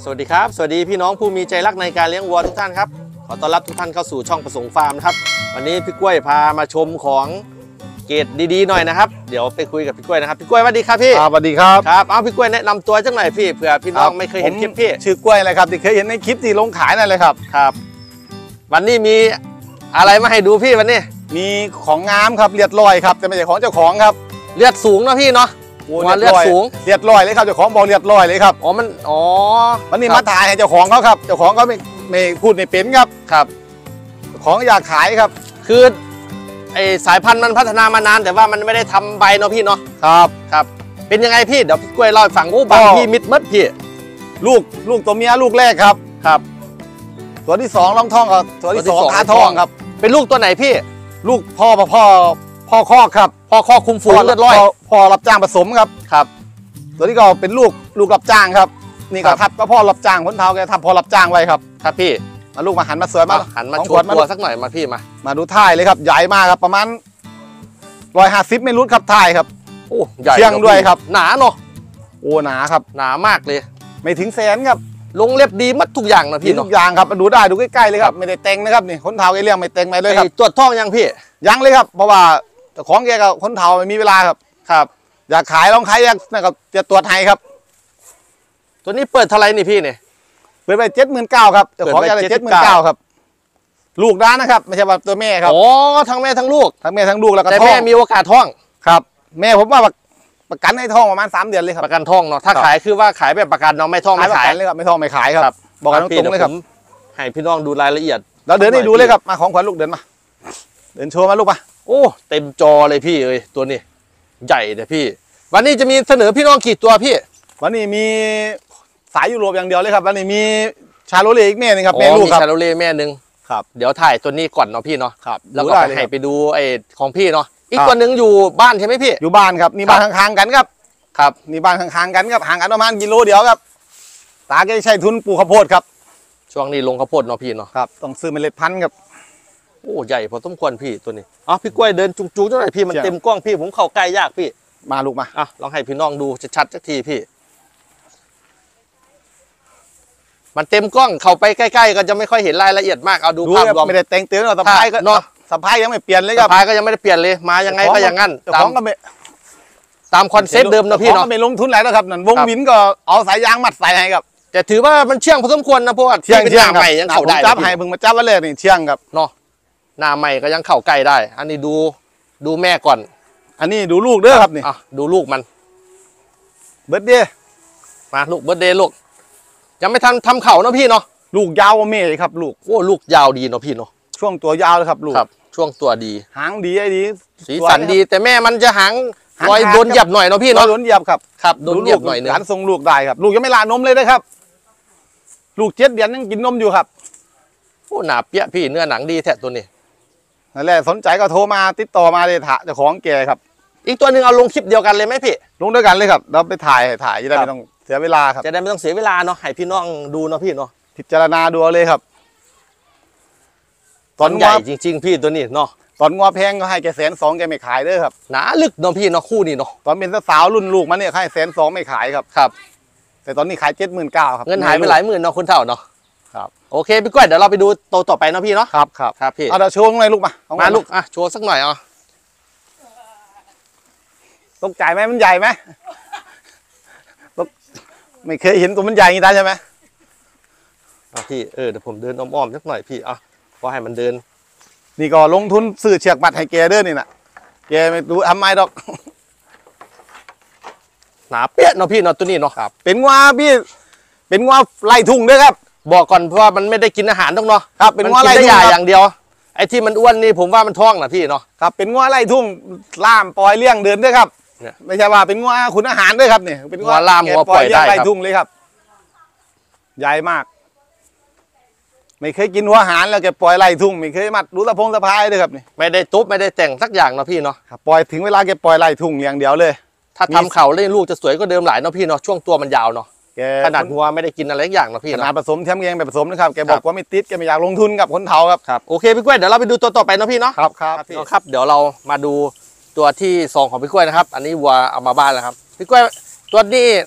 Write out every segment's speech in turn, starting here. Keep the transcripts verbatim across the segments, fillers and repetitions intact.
สวัสดีครับสวัสดีพี่น้องผู้มีใจรักในการเลี้ยงวัวทุกท่านครับขอต้อนรับทุกท่านเข้าสู่ช่องประสงค์ฟาร์มนะครับวันนี้พี่กล้วยพามาชมของเกรดดีๆหน่อยนะครับเดี๋ยวไปคุยกับพี่กล้วยนะครับพี่กล้วยสวัสดีครับพี่สวัสดีครับครับเอาพี่กล้วยแนะนำตัวจังหน่อยพี่เผื่อพี่น้องไม่เคยเห็นคลิปพี่ชื่อกล้วยอะไรครับที่เคยเห็นในคลิปที่ลงขายนั่นเลยครับครับวันนี้มีอะไรมาให้ดูพี่วันนี้มีของงามครับเลือดลอยครับแต่ไม่ใช่ของเจ้าของครับเลือดสูงนะพี่เนาะหัวเลือดสูงเลือดลอยเลยครับเจ้าของบอกเลือดลอยเลยครับอ๋อมันอ๋อวันนี้มาถ่ายให้เจ้าของเขาครับเจ้าของเขาไม่ไม่พูดไม่เป็นครับครับของอยากขายครับคือไอสายพันธุ์มันพัฒนามานานแต่ว่ามันไม่ได้ทำใบเนาะพี่เนาะครับครับเป็นยังไงพี่เดี๋ยวพี่กล้วยเล่าให้ฟังโอ้บางพี่มิดมัดพี่ลูกลูกตัวเมียลูกแรกครับครับตัวที่สองลองท้องกับตัวที่สองขาท้องครับเป็นลูกตัวไหนพี่ลูกพ่อพ่อพ่อคอกครับพ่อคอกคุมฝูงเลือดร้อยพ่อรับจ้างผสมครับครับตัวนี้ก็เป็นลูกลูกรับจ้างครับนี่ก็ทับก็พ่อรับจ้างคนเท้าแกทับพ่อรับจ้างไว้ครับครับพี่มาลูกมาหันมาสวยมาหันมาโชว์ตัวสักหน่อยมาพี่มามาดูท่ายเลยครับใหญ่มากครับประมาณร้อยห้าสิบไม่รุดครับท่ายครับโอ้ใหญ่เชียงด้วยครับหนาเนาะโอ้หนาครับหนามากเลยไม่ถึงแสนครับลงเล็บดีมัดทุกอย่างนะพี่ทุกอย่างครับมาดูได้ดูใกล้ๆเลยครับไม่ได้เต็งนะครับนี่คนเท้าแกเลี้ยงไม่เต็งไปเลยครับตรวจท้องยังพี่ยังเลยครับเพราะว่าของแกกับคนเท้าไม่มีเวลาครับครับอยากขายลองขายอยากนะครับจะตรวจให้ครับตัวนี้เปิดเท่าไรนี่พี่เนี่ยเปิดไปเจ็ดหมื่นเก้าครับเจ้าของอยากได้เจ็ดหมื่นเก้าครับลูกด้านนะครับไม่ใช่ว่าตัวแม่ครับอ๋อทั้งแม่ทั้งลูกทั้งแม่ทั้งลูกแล้วก็แต่แม่มีโอกาสท้องครับแม่ผมว่าประกันให้ท้องประมาณสามเดือนเลยครับประกันท้องเนาะถ้าขายคือว่าขายแบบประกันเนาะไม่ท้องไม่ขายเลยครับไม่ท้องไม่ขายครับบอกกันตรงๆเลยครับให้พี่น้องดูรายละเอียดเราเดินให้ดูเลยครับมาของขวัญลูกเดินมาเดินโชว์มาลูกมาโอ้เต็มจอเลยพี่เอ้ยตัวนี้ใหญ่เลยพี่วันนี้จะมีเสนอพี่น้องกี่ตัวพี่วันนี้มีสายยุโรปอย่างเดียวเลยครับวันนี้มีชาโรเล่อีกแม่นึงครับแม่ลูกครับชาโรเล่แม่นึงครับเดี๋ยวถ่ายตัวนี้ก่อนเนาะพี่เนาะครับแล้วก็ให้ไปดูไอ้ของพี่เนาะอีกตัวนึงอยู่บ้านใช่ไหมพี่อยู่บ้านครับนี่บ้านข้างๆกันครับครับนี่บ้านข้างๆกันครับห่างกันประมาณกิโลเดียวครับตาแกใช้ทุนปลูกข้าวโพดครับช่วงนี้ลงข้าวโพดเนาะพี่เนาะครับต้องซื้อเมล็ดพันธุ์ครับโอ้ใหญ่พอสมควรพี่ตัวนี้อ๋อพี่กล้วยเดินจุงๆเท่าไหร่พี่มันเต็มกล้องพี่ผมเข้าใกล้ยากพี่มาลูกมาอ่ะลองให้พี่น้องดูชัดๆสักทีพี่มันเต็มกล้องเข้าไปใกล้ๆก็จะไม่ค่อยเห็นรายละเอียดมากเอาดูภาพรวมไม่ได้แต่งเตือนเราสะพายก็เนาะสะพายยังไม่เปลี่ยนเลยครับสะพายก็ยังไม่ได้เปลี่ยนเลยมายังไงก็อย่างนั้นตามก็ไม่ตามคอนเซ็ปต์เดิมนะพี่เนาะไม่ลงทุนอะไรแล้วครับนั่นวงวินก็เอาสายยางมัดใส่ให้ครับแต่ถือว่ามันเชื่องพอสมควรนะเพราะว่าเชื่องเชื่องใหม่ยังเข้าได้จับให้เพิ่งมาจับวันแรกนี่เชื่องครับเนาะหน้าใหม่ก็ยังเข้าใกล้ได้อันนี้ดูดูแม่ก่อนอันนี้ดูลูกเด้อครับนี่อ่ะดูลูกมันเบิร์ดเดย์มาลูกเบิร์ดเดย์ลูกยังไม่ทันทำเข่าเนาะพี่เนาะลูกยาวกว่าเมย์ครับลูกโอ้ลูกยาวดีเนาะพี่เนาะช่วงตัวยาวเลยครับลูกครับช่วงตัวดีหางดีไอ้ดีสีสันดีแต่แม่มันจะหางรอยโดนเหยียบหน่อยเนาะพี่เนาะโดนเหยียบครับครับโดนเหยียบหน่อยนึงหลานทรงลูกได้ครับลูกยังไม่ลานมเลยนะครับลูกเจ็ดเดือนยังกินนมอยู่ครับโอ้หนาเปี้ยพี่เนื้อหนังดีแท้ตัวนี้นั่นแหละสนใจก็โทรมาติดต่อมาเลยถ่ายเจ้าของแกครับอีกตัวหนึ่งเอาลงคลิปเดียวกันเลยไหมพี่ลงด้วยกันเลยครับเราไปถ่ายถ่ายจะได้ไม่ต้องเสียเวลาครับจะได้ไม่ต้องเสียเวลาเนาะให้พี่น้องดูเนาะพี่เนาะพิจารณาดูเลยครับตอนใหญ่จริงๆพี่ตัวนี้เนาะตอนงอแพงก็ให้แกแสนสองแกไม่ขายเด้อครับหนาลึกเนาะพี่เนาะคู่นี้เนาะตอนเป็นสาวรุ่นลูกมันเนี่ยให้แสนสองไม่ขายครับครับแต่ตอนนี้ขายเจ็ดหมื่นเก้าครับเงินหายไปหลายหมื่นเนาะคนเท่าเนาะครับโอเคพี่ก้อยเดี๋ยวเราไปดูโตต่อไปเนาะพี่เนาะครับครับครับพี่เอาเดี๋ยวโชว์หน่อยลูกมามาลูกอ่ะโชว์สักหน่อยอ่ะตกใจไหมมันใหญ่ไหมตกไม่เคยเห็นตัวมันใหญ่อย่างนี้ได้ใช่ไหมพี่เออเดี๋ยวผมเดินอ้อมๆสักหน่อยพี่อ่ะพอให้มันเดินนี่ก็ลงทุนซื้อเชือกมัดให้แกเด้อนี่นะแกไม่รู้ทำไมดอกหนาเปี้ยเนาะพี่เนาะตัวนี้เนาะครับเป็นว่าพี่เป็นว่าไล่ทุ่งด้วยครับบอกก่อนเพราะว่ามันไม่ได้กินอาหารต้องเนาะครับเป็นว่าไล่ทุ่งอย่างเดียวไอ้ที่มันอ้วนนี่ผมว่ามันท้องนะพี่เนาะครับเป็นว่าไล่ทุ่งล่ามปล่อยเลี้ยงเดินด้วยครับไม่ใช่ว่าเป็นว่าขุนอาหารด้วยครับนี่เป็นว่าล่ามหัวปล่อยได้ไล่ทุ่งเลยครับใหญ่มากไม่เคยกินหัวอาหารแล้วแกปล่อยไล่ทุ่งไม่เคยมัดรู้ตะพงตะพายด้วยครับนี่ไม่ได้ตุ๊บไม่ได้แต่งสักอย่างเนาะพี่เนาะปล่อยถึงเวลาแกปล่อยไล่ทุ่งอย่างเดียวเลยถ้าทำเข่าเล่นลูกจะสวยก็เดิมหลายเนาะพี่เนาะช่วงตัวมันยาวเนาะขนาดหัวไม่ได้กินอะไรอย่างเนาะพี่ขนาดผสมเทียมเองแบบผสมนะครับแกบอกว่าไม่ติดแกไม่อยากลงทุนกับคนเฒ่าครับครับโอเคพี่กล้วยเดี๋ยวเราไปดูตัวต่อไปเนาะพี่เนาะครับครับครับเดี๋ยวเรามาดูตัวที่สองของพี่กล้วยนะครับอันนี้วัวเอามาบ้านแล้วครับพี่กล้วยตัวนี้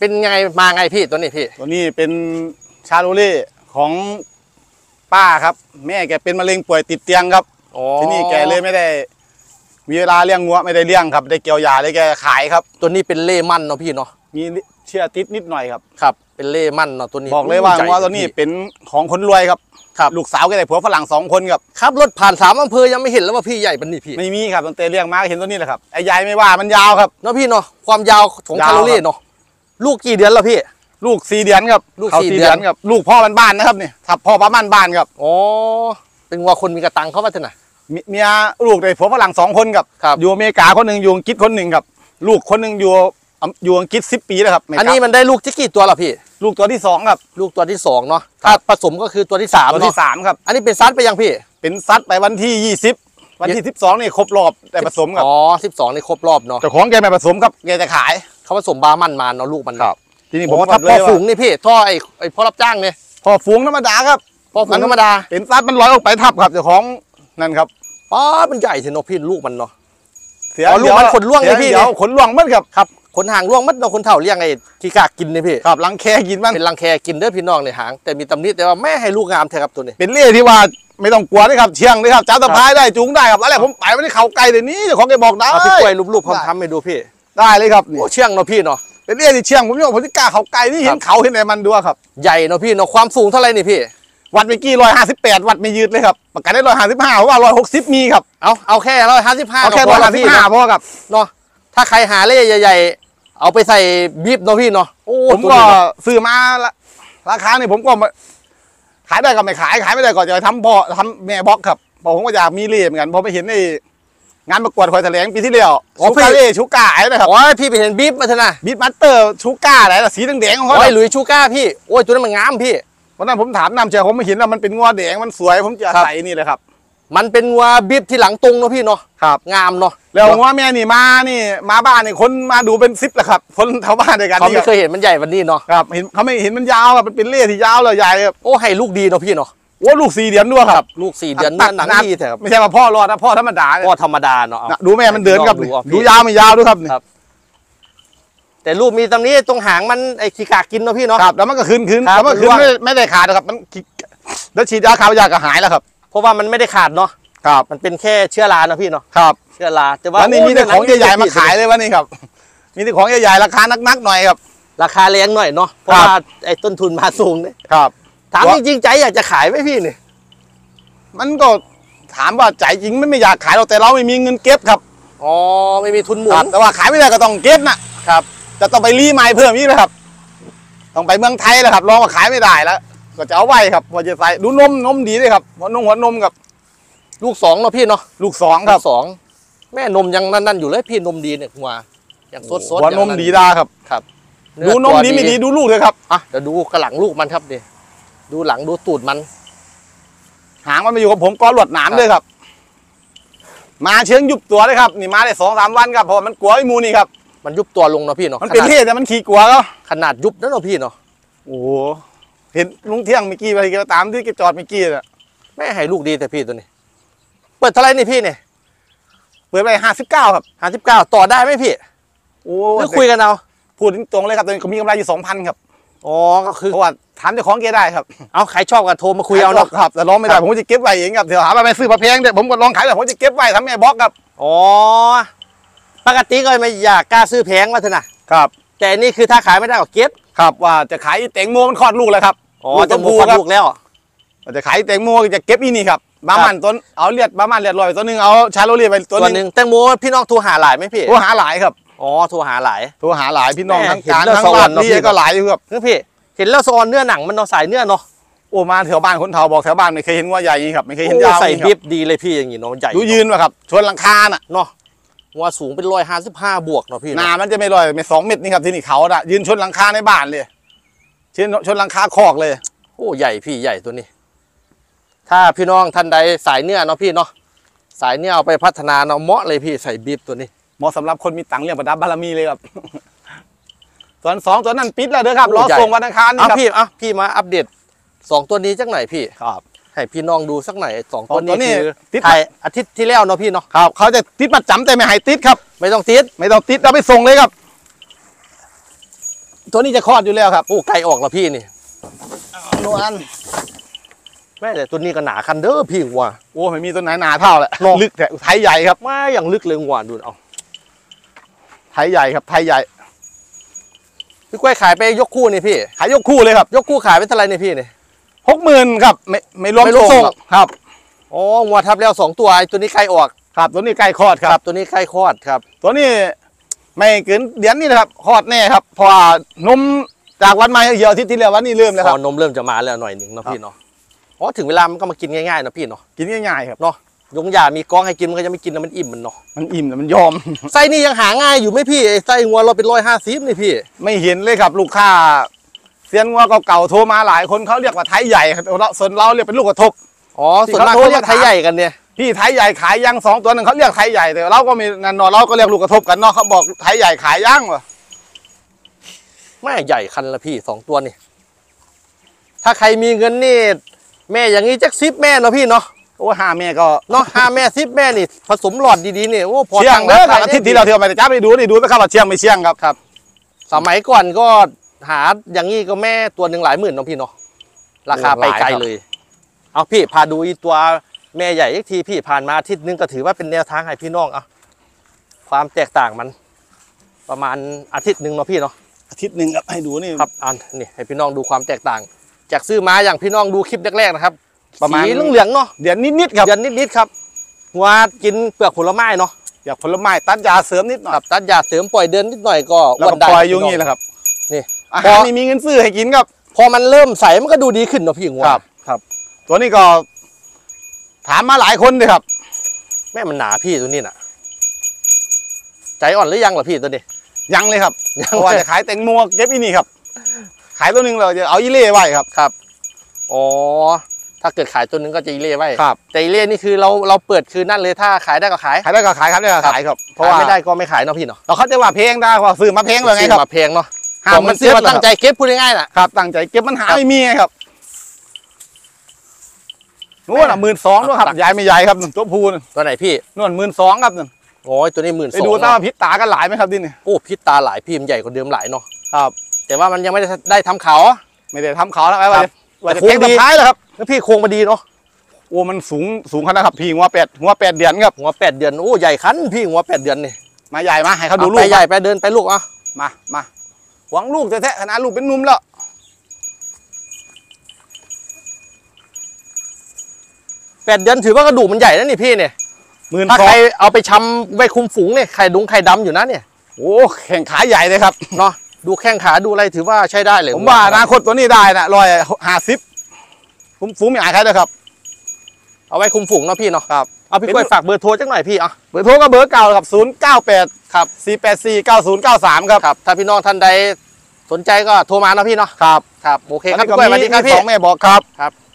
เป็นไงมาไงพี่ตัวนี้พี่ตัวนี้เป็นชาโรเล่ของป้าครับแม่แกเป็นมะเร็งป่วยติดเตียงครับที่นี่แกเลยไม่ได้มีเวลาเลี้ยงงัวไม่ได้เลี้ยงครับได้เกี่ยวยาได้แกขายครับตัวนี้เป็นเล่มั่นเนาะพี่เนาะมีเชื่อติดนิดหน่อยครับครับเป็นเล่มั่นเนาะตัวนี้บอกเลยว่างัวตัวนี้เป็นของคนรวยครับครับลูกสาวแกได้ผัวฝรั่งสองคนครับครับรถผ่านสามอำเภอยังไม่เห็นแล้วว่าพี่ใหญ่เป็นนี่พี่ไม่มีครับตั้งแต่เลี้ยงมาเห็นตัวนี้แหละครับไอ้ใหญ่ไม่ว่ามันยาวครับเนาะพี่เนาะความยาวของชาโรเล่เนาะลูกกี่เดือนแล้วพี่ลูกสี่เดือนครับลูกสี่เดือนครับลูกพ่อบ้านๆนะครับนี่ทับพ่อบ้านบ้านครับอ๋อเป็นวัวคนมีกระตังเขาว่าจะไหนเมียลูกได้ผัวฝรั่งสองคนครับอยู่อเมริกาคนหนึ่งอยู่อังกฤษคนหนึ่งครับลูกคนหนึ่งอยู่อยู่อังกฤษสิบปีแล้วครับอันนี้มันได้ลูกที่กี่ตัวล่ะพี่ลูกตัวที่สองครับลูกตัวที่สองเนาะถ้าผสมก็คือตัวที่สามตัวที่สามครับอันนี้เป็นซัดไปยังพี่เป็นซัดไปวันที่ยี่สิบวันที่สิบสองนี่ครบรอบแต่ผสมครับอ๋อสิบสองนี่ครบรอบเนาะแต่ของแกไม่ผสมครับแกจะขายเขาผสมบามันมาเนาะลูกมันครับทีนี้ผมถ้าพ่อฝูงนี่พี่ท่อไอ้ไอ้พ่อรับจ้างเนี่ยพ่อฝูงธรรมดาครับพ่อฝูงธรรมดาเป็นซัดมันร้อยออกไปทับครับเจ้าของนั่นครับอ๋อมันใหญ่เถอะเนาะพี่ลูกมันเนาะเสียลูกมันขนล่วงเลยพี่เดี๋ยวขนล่วงมั้งครับครับขนหางล่วงมัดเนาะคนเฒ่าเลี้ยงไอ้ขี้กากกินนี่พี่ครับรังแคกินบ้างเป็นรังแคกินเด้อพี่น้องในหางแต่มีตำหนิแต่ว่าแม่ให้ลูกงามแท้ครับตัวนี้เป็นเล่ที่ว่าไม่ต้องกลัวเลยครับเชียงเลยครับจ้าตะพายได้จุงได้ครับอะไรผมไปวันนี้เขาไกลเดี๋ยวนี้เจ้าของแกบอกได้พี่กล้วยรูปๆผมทำให้ดูพี่ได้เลยครับโอ้เชียงเนาะพี่เนาะเป็นเล่ที่เชียงผมโยกผมที่กล้าเขาไกลนี่เห็นเขาเห็นไหนมันดูครับใหญ่เนาะพี่เนาะความสูงเท่าไรนี่พี่วัดเมื่อกี้ร้อยห้าสิบแปดวัดไม่ยืดเลยครับประกันได้ร้อยห้าสิบห้าเพราะว่าร้อยหกสิบมีครับเอาเอาแค่ร้อยห้าสิบห้าเอาแค่ร้อยห้าสิบห้าพอครับเนาะถ้าใครหาเล่ใหญ่ๆเอาไปใส่บีบเนาะพี่เนาะผมก็ซื้อมาราคาเนี่ยผมก็ขายได้ก็ไม่ขายขายไม่ได้ก็จะทำบ่อทำแม่บล็อกครับบอกผมก็อยากมีเล่เหมือนกันพอไปเห็นในงานประกวดคอยแถลงปีที่แล้วชูกาเล่ชูก้าอะไรนะครับอ๋อพี่ไปเห็นบีบมาเถอะนะบีบมัตเตอร์ชูก้าอะไรสีแดงๆของเขาโอ้ยหลุยชูก้าพี่โอ้ยตัวนั้นมันงามพี่วันนั้นผมถามน้ำเชียร์ผมไม่เห็นว่ามันเป็นงัวแดงมันสวยผมจะใส่นี่เลยครับมันเป็นงัวบีบที่หลังตรงเนาะพี่เนาะครับงามเนาะแล้วงัวแม่นี่มานี่มาบ้านนี่คนมาดูเป็นซิปแหละครับคนแถวบ้านด้วยกันเขาไม่เคยเห็นมันใหญ่วันนี้เนาะครับเห็นเขาไม่เห็นมันยาวครับมันเป็นเล่ที่ยาวเลยใหญ่ครับโอ้ให้ลูกดีเนาะพี่เนาะโอ้ลูกสี่เดือนด้วยครับลูกสี่เดือนหนังดีแต่ไม่ใช่ว่าพ่อรอดนะพ่อธรรมดาพ่อธรรมดาเนาะดูแม่มันเดินครับดูยาวไม่ยาวด้วยครับแต่ลูกมีตรงนี้ตรงหางมันไอ้ขี้กากกินเนาะพี่เนาะครับแล้วมันก็คืนคืนแล้วมันคืนไม่ไม่ได้ขาดนะครับมันแล้วฉีดยาคาวยาก็หายแล้วครับเพราะว่ามันไม่ได้ขาดเนาะครับมันเป็นแค่เชื้อราเนาะพี่เนาะครับเชื้อราแต่ว่าวันนี้มีแต่ของใหญ่ๆมาขายเลยวันนี้ครับมีแต่ของใหญ่ๆราคานักๆหน่อยครับราคาแรงหน่อยเนาะเพราะว่าไอ้ต้นทุนมาสูงเนี่ยครับถามจริงๆใจอยากจะขายไหมพี่เนี่ยมันก็ถามว่าใจจริงไม่ไม่อยากขายเราแต่เราไม่มีเงินเก็บครับอ๋อไม่มีทุนหมุนแต่ว่าขายไม่ได้ก็ต้องเก็บนะครับจะต้องไปรีไมล์เพิ่มอีกนะครับต้องไปเมืองไทยแล้วครับลองว่าขายไม่ได้แล้วก็จะเอาไว้ครับพอจะใส่ดูนมนมดีเลยครับหัวนมหัวนมกับลูกสองเนาะพี่เนาะลูกสองครับสองแม่นมยังนั่นๆอยู่เลยพี่นมดีเนี่ยหัวอย่างสดๆหัวนมดีได้ครับครับดูนมดีไม่ดีดูลูกเลยครับอ่ะเดี๋ยวดูกระหลังลูกมันครับดิดูหลังดูตูดมันหางมันมาอยู่กับผมก็หลวดหนามเลยครับมาเชิงยุบตัวเลยครับนี่มาได้สองสามวันครับเพราะมันกลัวไอ้มูนี่ครับมันยุบตัวลงเนาะพี่เนาะมันเป็นเท่แต่มันขี่กลัวแล้วขนาดยุบนั่นเนาะพี่เนาะโอ้เห็นลุงเที่ยงเมื่อกี้ไปก็ตามที่แกจอดเมื่อกี้น่ะแม่ให้ลูกดีแต่พี่ตัวนี้เปิดเท่าไรนี่พี่เนี่ยเปิดไปห้าสิบเก้าครับห้าสิบเก้าต่อได้ไหมพี่โอ้หรือคุยกันเอาพูดตรงเลยครับตอนนี้เขามีกำไรอยู่สองพันครับอ๋อก็คือเพราะว่าถามเจ้าของแกได้ครับเอาใครชอบกันโทรมาคุยเอาเนาะครับแต่ร้องไม่ได้ผมจะเก็บไว้เองครับเดี๋ยวหาไปซื้อมาแพงเดี๋ยวผมก็ลองขายแต่ผมจะเก็บไว้ทำแม่บล็อกครับอ๋อปกติก็ไม่อยากกล้าซื้อแพงมาเถอะนะครับแต่นี่คือถ้าขายไม่ได้ก็เก็บครับว่าจะขายแตงโมมันคลอดลูกแล้วครับอ๋อจะพูลูกแล้วจะขายแตงโมจะเก็บอีนี่ครับบ้ามันต้นเอาเลียดบ้ามันเลียดลอยตัวนึงเอาชาโลเลียไปตัวนึงแตงโมพี่น้องโทรหาหลายไหมพี่โทรหาหลายครับอ๋อโทรหาหลายโทรหาหลายพี่น้องทั้งการทั้งบ้านนี่ก็หลายอยู่ครับพี่เห็นแล้วซอนเนื้อหนังมันเนาะสายเนื้อเนาะโอ้มาแถวบ้านคนเฒ่าบอกแถวบ้านไม่เคยเห็นว่าใหญ่อย่างนี้ครับไม่เคยเห็นยาวใส่บิ๊บดีเลยพี่อย่างนี้เนาะใหญ่ดูยืนว่ะครับชนหลังคาน่ะเนาะหัวสูงเป็นร้อยห้าสิบห้าบวกเนาะพี่หน้ามันจะไม่ลอยไม่สองเมตรนี่ครับที่นี่เขาน่ะยืนชนหลังคาในบ้านเลยชนชนหลังคาคอกเลยโอ้ใหญ่พี่ใหญ่ตัวนี้ถ้าพี่น้องท่านใดสายเนื้อเนาะพี่เนาะสายเนื้อเอาไปพัฒนาเนาะเหมาะเลยพี่ใส่บิ๊บตัวนี้เหมาะสำหรับคนมีตังค์เรื่องประดับบารมีเลยครับส่วนสองตัวนั้นปิดแล้วเด้อครับรอส่งวันอังคารนี่ครับพี่อ่ะพี่มาอัปเดตสองตัวนี้จักหน่อยพี่ครับให้พี่น้องดูสักหน่อยสองตัวนี้คือถ่ายอาทิตย์ที่แล้วเนาะพี่เนาะครับเขาจะติดมาจำแต่ไม่ให้ติดครับไม่ต้องติดไม่ต้องติดเราไปส่งเลยครับตัวนี้จะคลอดอยู่แล้วครับโอ้ไก่ออกแล้วพี่นี่นวลแม่แต่ตัวนี้ก็หนาคันเด้อพี่หัวโอ้ไม่มีตัวไหนหนาเท่าแหละเนอะลึกแต่ไทยใหญ่ครับมาอย่างลึกเลยหัวดูเอาไทยใหญ่ครับไทยใหญ่พี่กล้วยขายไปยกคู่นี่พี่ขายยกคู่เลยครับยกคู่ขายไปเท่าไหร่เนี่ยพี่นี่หกหมื่นครับไม่ไม่รวมไม่รวมส่งส่งครับครับอ๋อหัวทับแล้วสองตัวไอ้ตัวนี้ไก่ออกครับตัวนี้ใกล้คลอดครับตัวนี้ไก่คลอดครับตัวนี้ไม่เกินเดือนนี้นะครับคลอดแน่ครับเพราะว่านมจากวันมาเหี่ยวอาทิตย์ที่แล้ววันนี้เริ่มแล้วพครัอบ นมเริ่มจะมาแล้วหน่อยหนึ่งเนาะครับพี่เนาะอ๋อถึงเวลามันก็มากินง่ายๆเนาะพี่เนาะกินง่ายๆครับเนาะยงยามีกองให้กินมันก็จะไม่กินแล้วมันอิ่มมันเนาะมันอิ่มแต่มันยอมไส้นี่ยังหาง่ายอยู่ไหมพี่ไอ้ไส้งัวเราเป็นร้อยห้าสิบนี่พี่ไม่เห็นเลยครับลูกค้าเซียนงัวเก่าๆโทรมาหลายคนเขาเรียกว่าไทยใหญ่ครับเราส่วนเราเรียกเป็นลูกกระทบอ๋อส่วนมากที่เขาเขาเรียกไทยใหญ่กันเนี่ยพี่ไทยใหญ่ขายยังสองตัวหนึ่งเขาเรียกไทยใหญ่แต่เราก็มีนันนอนเราก็เรียกลูกกระทบกันเนาะเขาบอกไทยใหญ่ขายยังวะแม่ใหญ่คันละพี่สองตัวนี่ถ้าใครมีเงินนี่แม่อย่างนี้จักซิปแม่เนาะพี่เนาะโอ้ห้าแม่ก็เนาะห้าแม่ซิปแม่นี่ผสมหลอดดีๆนี่โอ้พอเชียงตัค์เด้อครับได้อาทิตย์ที่เราเที่ยวไปแต่จ้าไปดูนี่ดูนะครับว่าเชียงไม่เชียงครับครับ สมัยก่อนก็หาอย่างนี้ก็แม่ตัวหนึ่งหลายหมื่นเนาะพี่เนาะราคาไปไกลเลย เอาพี่พาดูอีตัวแม่ใหญ่อีกทีพี่ผ่านมาอาทิตย์นึงก็ถือว่าเป็นแนวทางให้พี่น้องเอาความแตกต่างมัน ประมาณอาทิตย์หนึ่งเนาะพี่เนาะอาทิตย์หนึ่งครับให้ดูนี่ครับอันนี่ให้พี่น้องดูความแตกต่าง จากซื้อมาอย่างพี่น้องดูคลิปแรกๆนะครับประมาณสีเหลืองๆเนาะเดือนนิดๆครับเดือนนิดๆครับงัวกินเปลือกผลไม้เนาะอยากผลไม้ตัดยาเสริมนิดหน่อยครับตัดยาเสริมปล่อยเดือนนิดหน่อยก็แล้วก็ได้ปล่อยอยู่งี้แหละครับนี่อาพอหารนี่มีเงินซื้อให้กินครับพอมันเริ่มใสมันก็ดูดีขึ้นเนาะพี่งัวครับครับ ตัวนี้ก็ถามมาหลายคนเลยครับแม่มันหนาพี่ตัวนี้น่ะ ใจอ่อนหรือยังล่ะพี่ตัวนี้ยังเลยครับยังเพราะว่าจะขายแตงโมเก็บอีนี่ครับ ขายตัวหนึ่งเราจะเอาอีเล่ไว้ครับครับอ๋อถ้าเกิดขายตัวนึงก็จะอีเล่ไว้ครับแต่อีเล่นี่คือเราเราเปิดคือนั่นเลยถ้าขายได้ก็ขายขายได้ก็ขายครับได้ก็ขายครับเพราะขายว่าไม่ได้ก็ไม่ขายเนาะพี่เนาะเราเขาจะว่าเพลงได้ว่าซื้อมาเพลงเลยไงครับซื้อมาแพงเนาะห้าผมหมันซื้อมาตั้งใจเจ็ดเก็บพูดง่ายๆน่ะครับตั้งใจเก็บมันหาครับไม่มีไงครับนู่นอ่ะหมื่นสองด้วยครับครับใหญ่ไม่ใหญ่ครับตัวพูนตัวไหนพี่นู่นหมื่นสองครับนั่นโอ้ยตัวนี้หมื่นไปสองดูตาพิษตากันหลายไหมครับดินี่โอ้พิษตาหลายพี่มันใหญ่กว่าเดิมหลายเนาะครับแต่ว่ามันยังไม่ได้ได้ทำเขาไม่ได้ทำเขาแล้วไอ้ครัว่าบจะว่าจะแต่เพลงโค้งดีสุดท้ายแล้วครับแล้วพี่โครงมาดีเนาะโอ้มันสูงสูงขนาดครับพี่หัวแปดหัวแปดเดือนครับหัวแปดเดือนโอ้ใหญ่คันพี่หัวแปดเดือนนี่มาใหญ่มาให้เขาดูเอาลูไปกใหญ่ไปเดินไปลูกอ่ะมามาหวังลูกแท้ๆขนาดลูกเป็นหนุ่มแล้วแปดเดือนถือว่ากระดูกมันใหญ่นะนี่พี่เนี่ยหมื่นถ้าสอใครง เอาไปชำไว้คุมฝูงเนี่ยไข่ดุงไข่ดำอยู่นะเนี่ยโอ้แข่งขาใหญ่เลยครับเนาะดูแข้งขาดูอะไรถือว่าใช้ได้เลยผมว่าอนาคตตัวนี้ได้นะร้อยห้าสิบผมฟูไม่อายใครเลยครับเอาไว้คุมฝูงเนาะพี่เนาะครับเอาพี่กล้วยฝากเบอร์โทรจังหน่อยพี่อ่ะเบอร์โทรก็เบอร์เก่าครับศูนย์เก้าแปดครับสี่แปดสี่เก้าศูนย์เก้าสามครับครับถ้าพี่น้องท่านใดสนใจก็โทรมาเนาะพี่เนาะครับครับโอเคครับแล้วพี่กล้วยสวัสดีครับมีพี่สองแม่บอกครับครับ